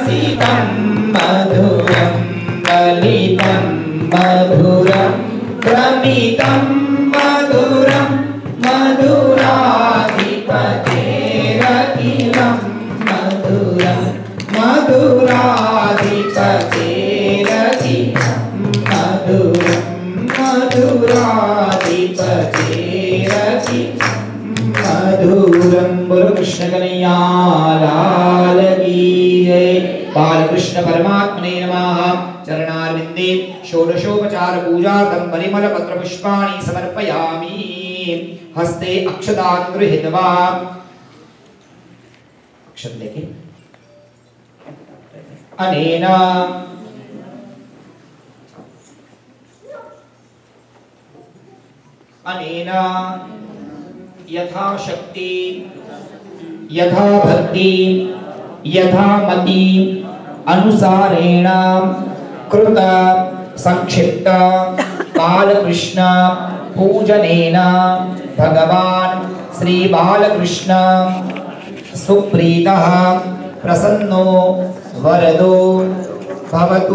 रसिकं मधुरं ललितं मधुरं क्रमितं मधुरं मधुराधिपतेरखिलं मधुरं मधुराधिपतेरखिलं मधुरं मधुराधिपतेरखिलं मधुरं। बोलो कृष्ण कन्हैया लाल की जय। बालकृष्ण परमात्मने नमः। चरणारविंदे षोडशोपचार पूजार्थं परिमल पत्र पुष्पाणि समर्पयामि। हस्ते अक्षतान् गृहीत्वा अक्षत लेके अनेन अनेन यथा शक्ति यथा भक्ति यथा मति अनुसारेण कृत संक्षिप्त बालकृष्ण पूजनेन भगवान् श्री बालकृष्ण सुप्रीतः प्रसन्नो वरदो भवतु।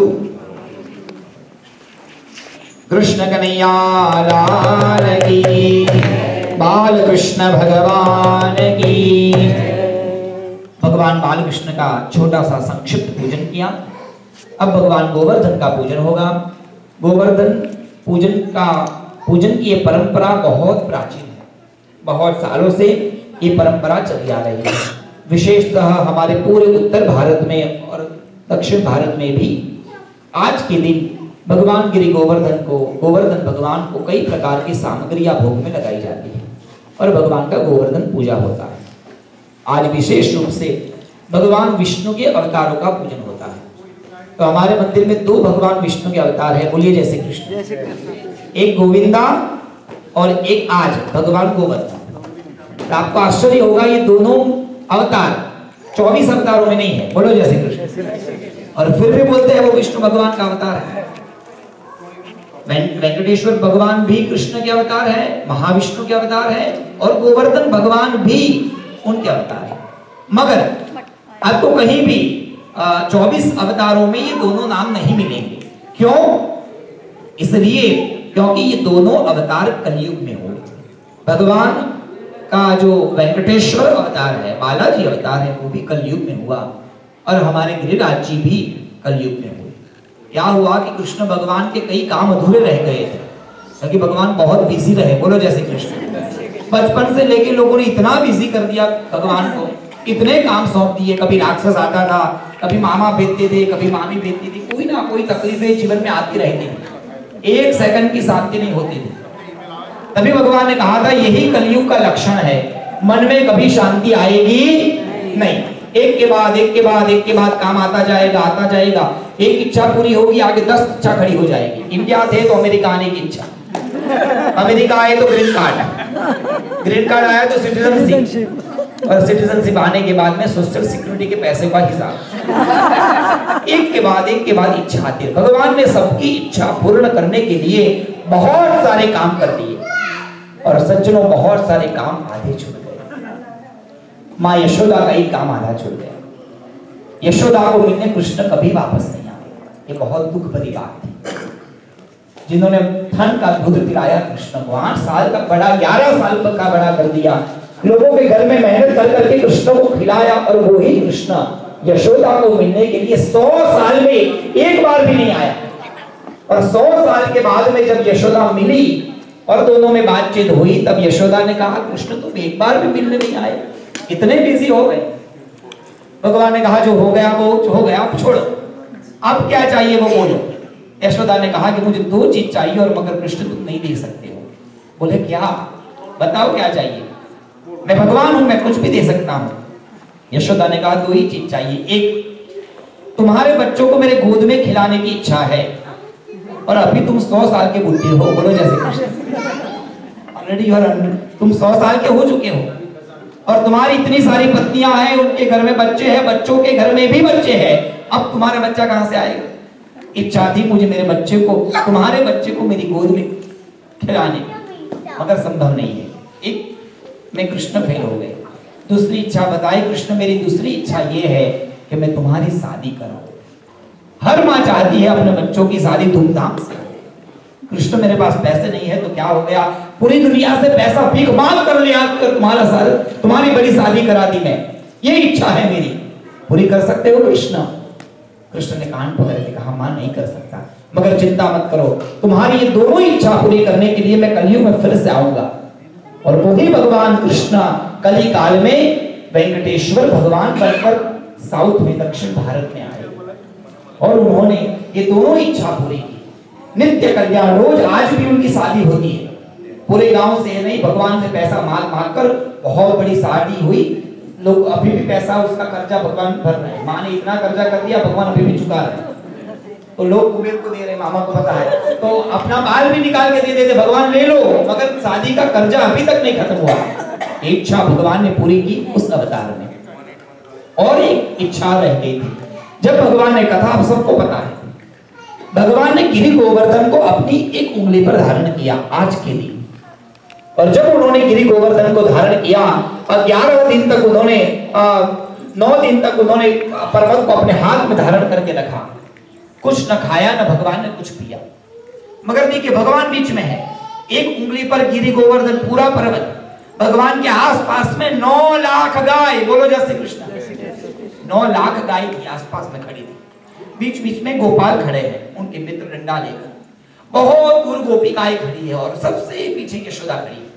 कृष्ण कन्हैया लाल की, बालकृष्ण भगवान की। भगवान बालकृष्ण का छोटा सा संक्षिप्त पूजन किया। अब भगवान गोवर्धन का पूजन होगा। गोवर्धन पूजन की ये परंपरा बहुत प्राचीन है, बहुत सालों से ये परंपरा चली आ रही है। विशेषतः हमारे पूरे उत्तर भारत में और दक्षिण भारत में भी आज के दिन भगवान गिरि गोवर्धन भगवान को कई प्रकार की सामग्रियां भोग में लगाई जाती है और भगवान का गोवर्धन पूजा होता है। आज विशेष रूप से भगवान विष्णु के अवतारों का पूजन होता है। तो हमारे मंदिर में 2 भगवान विष्णु के अवतार है। बोलिए जय श्री कृष्ण। एक गोविंदा और एक आज भगवान गोवर्धन। तो आपको आश्चर्य होगा ये दोनों अवतार 24 अवतारों में नहीं है। बोलो जय श्री कृष्ण। और फिर भी बोलते हैं वो विष्णु भगवान का अवतार है। वेंकटेश्वर भगवान भी कृष्ण के अवतार है, महाविष्णु के अवतार है और गोवर्धन भगवान भी उनके अवतार है। मगर आपको कहीं भी 24 अवतारों में ये दोनों नाम नहीं मिलेंगे। क्यों? इसलिए क्योंकि ये दोनों अवतार कलयुग में हुए। भगवान का जो वेंकटेश्वर अवतार है, बालाजी अवतार है, वो भी कलयुग में हुआ और हमारे गिरिराज जी भी कलयुग में हुए। क्या हुआ कि कृष्ण भगवान के कई काम अधूरे रह गए थे क्योंकि भगवान बहुत बिजी रहे। बोलो जय श्री कृष्ण। बचपन से लेके लोगों ने इतना बिजी कर दिया भगवान को, इतने काम सौंप दिए। कभी राक्षस आता था, कभी मामा भेजते थे, कभी मामी भेजती थी, कोई ना कोई तकलीफें जीवन में आती रहती थी, एक सेकंड की शांति नहीं होती थी। तभी भगवान ने कहा था यही कलयुग का लक्षण है, मन में कभी शांति आएगी नहीं। एक के बाद काम आता जाएगा। एक इच्छा पूरी होगी, आगे 10 इच्छा खड़ी हो जाएगी। इंडिया थे तो अमेरिका आने की इच्छा, अमेरिका आए तो ग्रीन कार्ड आया तो सिटीजनशिप, और सिटीजनशिप आने के बाद में सोशल सिक्योरिटी के पैसे का हिसाब। एक के बाद इच्छा आती है। भगवान ने सबकी इच्छा पूर्ण करने के लिए बहुत सारे काम कर दिए और सज्जनों बहुत सारे काम आधे छूट गए। माँ यशोदा का एक काम आधा छूट गया। यशोदा को मिलने कृष्ण कभी वापस नहीं आए। ये बहुत दुख भरी बात थी। जिन्होंने धन का दूध पिलाया कृष्ण को, 8 साल का बड़ा, 11 साल का बड़ा कर दिया, लोगों के घर में मेहनत कर करके कृष्ण को खिलाया, और वो ही कृष्ण यशोदा को मिलने के लिए 100 साल में एक बार भी नहीं आया। और 100 साल के बाद में जब यशोदा मिली और दोनों में बातचीत हुई, तब यशोदा ने कहा कृष्ण तुम एक बार भी मिलने नहीं आए, इतने बिजी हो गए। भगवान ने कहा जो हो गया वो हो गया, अब छोड़ो, अब क्या चाहिए वो बोलो। यशोदा ने कहा कि मुझे 2 चीज चाहिए और मगर कृष्ण तुम नहीं दे सकते हो। बोले क्या? बताओ क्या चाहिए। मैं भगवान हूं, मैं कुछ भी दे सकता हूं। यशोदा ने कहा 2 ही चीज चाहिए। एक, तुम्हारे बच्चों को मेरे गोद में खिलाने की इच्छा है, और अभी तुम 100 साल के बुढ़े हो। बोलो जैसे कृष्ण। ऑलरेडी तुम 100 साल के हो चुके हो और तुम्हारी इतनी सारी पत्नियां हैं, उनके घर में बच्चे हैं, बच्चों के घर में भी बच्चे हैं। अब तुम्हारा बच्चा कहां से आएगा? इच्छा थी मुझे मेरे बच्चे को, तुम्हारे बच्चे को मेरी गोद में खिलाने, मगर संभव नहीं है। एक में कृष्ण फेल हो गए। दूसरी इच्छा बताई कृष्ण, मेरी दूसरी इच्छा ये है कि मैं तुम्हारी शादी कराऊं। हर माँ चाहती है अपने बच्चों की शादी धूमधाम से। कृष्ण मेरे पास पैसे नहीं है तो क्या हो गया, पूरी दुनिया से पैसा भीख मांग कर लिया, तुम्हारी बड़ी शादी करा दी मैं, ये इच्छा है मेरी, पूरी कर सकते हो कृष्ण? कृष्ण ने कान पकड़ के कहा मां नहीं कर सकता, मगर चिंता मत करो, तुम्हारी ये दोनों इच्छा पूरी करने के लिए मैं कलयुग में फिर से आऊंगा। और वही भगवान कृष्ण कली काल में वेंकटेश्वर भगवान बनकर साउथ में, दक्षिण भारत में आए और उन्होंने ये दोनों इच्छा पूरी की। नित्य कल्याण, रोज आज भी उनकी शादी होती है, पूरे गांव से नहीं, भगवान से पैसा मांग मांग कर बहुत बड़ी शादी हुई। लोग अभी भी पैसा, उसका कर्जा भगवान भर रहे हैं। माँ ने इतना कर्जा कर दिया, भगवान अभी भी चुका रहे हैं। तो लोग कुबेर को दे रहे, मामा को पता है, तो अपना माल भी निकाल के दे देते, भगवान ले लो, मगर शादी का कर्जा अभी तक नहीं खत्म हुआ। इच्छा भगवान ने पूरी की उस अवतार में। और एक इच्छा रह गई थी, जब भगवान ने कथा, आप सबको पता है, भगवान ने गिरि गोवर्धन को अपनी एक उंगली पर धारण किया आज के दिन। और जब उन्होंने गिरि गोवर्धन को धारण किया और 11 दिन तक उन्होंने 9 दिन तक उन्होंने पर्वत को अपने हाथ में धारण करके रखा, कुछ न खाया न भगवान ने कुछ पिया। मगर देखिए भगवान बीच में है, एक उंगली पर गिरि गोवर्धन, पूरा पर्वत, भगवान के आसपास में 9 लाख गाय, बोलो जय श्री कृष्ण, 9 लाख गाय थी आसपास में खड़ी थी। बीच बीच में गोपाल खड़े हैं, उनके मित्र डंडा लेकर, बहुत दूर गोपिकाएं खड़ी है और सबसे पीछे यशोदा खड़ी है।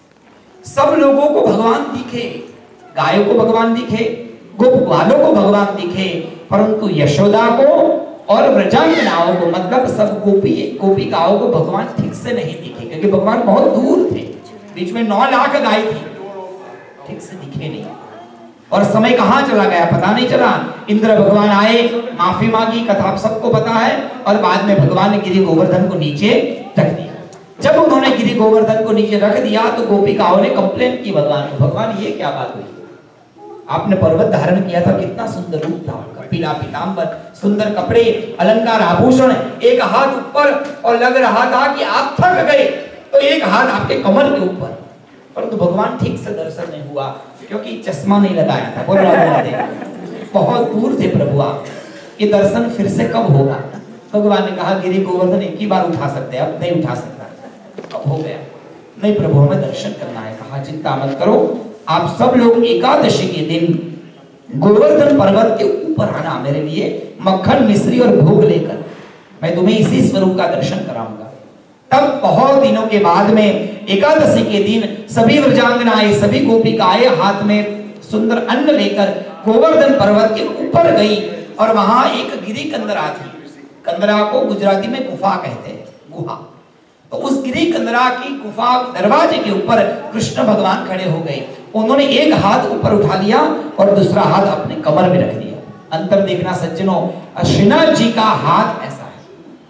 सब लोगों को भगवान दिखे, गायों को भगवान दिखे, गोपबालों को भगवान दिखे, परंतु यशोदा को और व्रजांगनाओं को, मतलब सब गोपिकाओं को भगवान ठीक से नहीं दिखे, क्योंकि भगवान बहुत दूर थे, बीच में 9 लाख गाय थी, ठीक से दिखे नहीं। और समय कहां चला गया पता नहीं चला। इंद्र भगवान आए, माफी मांगी, कथा आप सबको पता है, और बाद में भगवान ने गिरि गोवर्धन को नीचे रख दिया। जब उन्होंने गिरि गोवर्धन को नीचे रख दिया तो गोपिकाओं ने कंप्लेन की भगवान को, भगवान ये क्या बात हुई, आपने पर्वत धारण किया था, कितना सुंदर रूप था उनका, पीला पीतांबर, सुंदर कपड़े, अलंकार, आभूषण, एक हाथ ऊपर, और लग रहा था कि आप थक गए तो एक हाथ आपके कमर के ऊपर, परंतु भगवान ठीक से दर्शन नहीं हुआ क्योंकि चश्मा नहीं लगाया था, बोल रहा था, बहुत दूर थे प्रभु आप, ये दर्शन फिर से कब होगा? भगवान ने कहा गिरि गोवर्धन एक ही बार उठा सकते हैं, अब नहीं उठा सकता, अब हो गया, नहीं प्रभु हमें दर्शन करना है। कहा चिंता मत करो, आप सब लोग एकादशी के दिन गोवर्धन पर्वत के ऊपर आना मेरे लिए, मक्खन मिश्री और भोग लेकर, मैं तुम्हें इसी स्वरूप का दर्शन कराऊंगा। तब बहुत दिनों के बाद में एकादशी के दिन सभी व्रजांगनाएं, सभी गोपिकाएं हाथ में सुंदर अन्न लेकर गोवर्धन पर्वत के ऊपर गई, और वहां एक गिरि कंदरा थी, कंदरा को गुजराती में गुफा कहते हैं, गुहा, तो उस गिरि कंदरा की गुफा दरवाजे के ऊपर कृष्ण भगवान खड़े हो गए। उन्होंने एक हाथ ऊपर उठा लिया और दूसरा हाथ अपने कमर में रख दिया। अंतर देखना सज्जनों, श्रीनाथ जी का हाथ ऐसा है,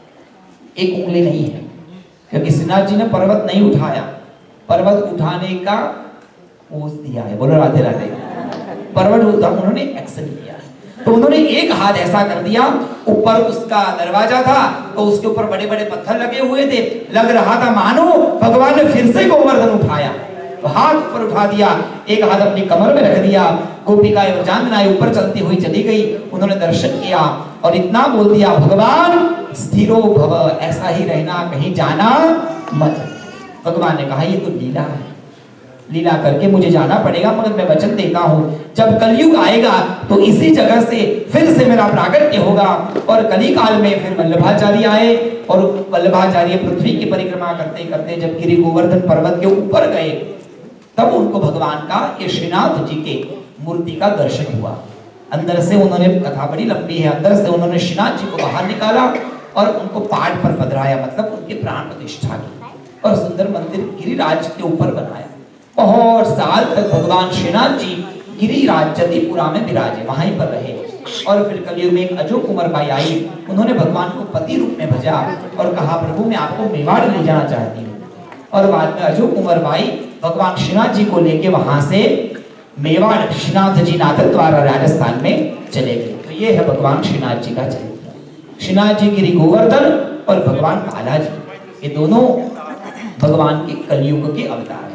एक उंगली नहीं है, क्योंकि श्रीनाथ जी ने पर्वत नहीं उठाया, पर्वत उठाने का पोज दिया है, बोलो राधे राधे, पर्वत उन्होंने एक्शन किया है। तो उन्होंने एक हाथ ऐसा कर दिया, ऊपर उसका दरवाजा था तो उसके ऊपर बड़े बड़े पत्थर लगे हुए थे, लग रहा था मानो भगवान ने फिर से गोवर्धन उठाया, तो हाथ ऊपर उठा दिया, एक हाथ अपनी कमर में रख दिया, गोपिकाएं व्रजांगनाएं ऊपर चलती हुई चली गई, उन्होंने दर्शन किया और इतना बोल दिया, भगवान स्थिरो भव, ऐसा ही रहना, कहीं जाना मत। भगवान ने कहा ये तो लीला है, लीला करके मुझे जाना पड़ेगा, मगर मैं वचन देता हूँ जब कलयुग आएगा तो इसी जगह से फिर से मेरा प्राकट्य होगा। और कली काल में फिर वल्लभाचार्य आए, और वल्लभाचार्य पृथ्वी की परिक्रमा करते करते जब गिरि गोवर्धन पर्वत के ऊपर गए, तब उनको भगवान का ये श्रीनाथ जी के मूर्ति का दर्शन हुआ। अंदर से उन्होंने, कथा बड़ी लंबी है, अंदर से उन्होंने श्रीनाथ जी को बाहर निकाला और उनको पाठ पर पधराया, मतलब उनकी प्राण प्रतिष्ठा की, और सुंदर मंदिर गिरिराज के ऊपर बनाया। बहुत साल तक भगवान श्रीनाथ जी गिरिराज जतिपुरा में विराजे, वहीं पर रहे। और फिर कलयुग में एक अजो कुंवर बाई आई, उन्होंने भगवान को पति रूप में भजा और कहा प्रभु मैं आपको मेवाड़ ले जाना चाहती हूँ। और बाद में अजो कुंवर बाई भगवान श्रीनाथ जी को लेके वहां से मेवाड़ श्रीनाथ जी नाथ द्वारा राजस्थान में चले गए। तो ये है भगवान श्रीनाथ जी का चरित्र। श्रीनाथ जी गिरि गोवर्धन और भगवान बालाजी, ये दोनों भगवान के कलयुग के अवतार हैं।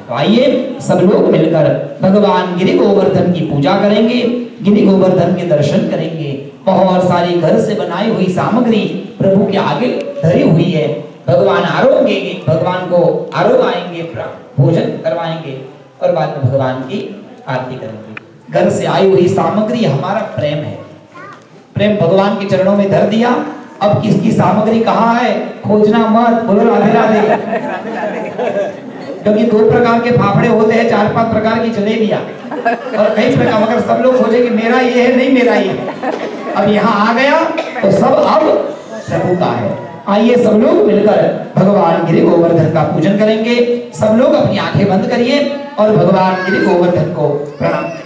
तो आइए सब लोग मिलकर भगवान गिरि गोवर्धन की पूजा करेंगे, गिरि गोवर्धन के दर्शन करेंगे। बहुत सारी घर से बनाई हुई सामग्री प्रभु के आगे धरी हुई है। भगवान आरोगेंगे, भगवान को आरोग आएंगे, भोजन करवाएंगे और बाद में भगवान की आरती करेंगे। घर से आई हुई सामग्री हमारा प्रेम है, प्रेम भगवान के चरणों में धर दिया। अब किसकी सामग्री कहाँ है खोजना मत, बोलो राधे राधे। क्योंकि 2 प्रकार के फाफड़े होते हैं, 4-5 प्रकार की जलेबियां और कई प्रकार, मगर सब लोग सोचे कि मेरा ये है, नहीं मेरा ये। अब यहाँ आ गया तो सब अब प्रभु का है। आइए सब लोग मिलकर भगवान गिरि गोवर्धन का पूजन करेंगे। सब लोग अपनी आंखें बंद करिए और भगवान गिरि गोवर्धन को प्रणाम।